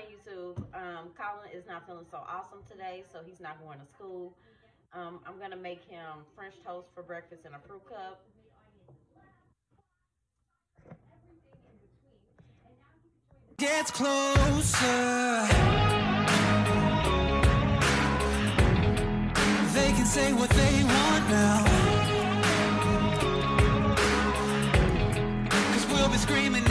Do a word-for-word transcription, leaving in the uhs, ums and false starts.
morning, YouTube. Um, Colin is not feeling so awesome today, so he's not going to school. Um, I'm gonna make him French toast for breakfast in a fruit cup. Gets closer. They can say what they want now, 'cause we'll be screaming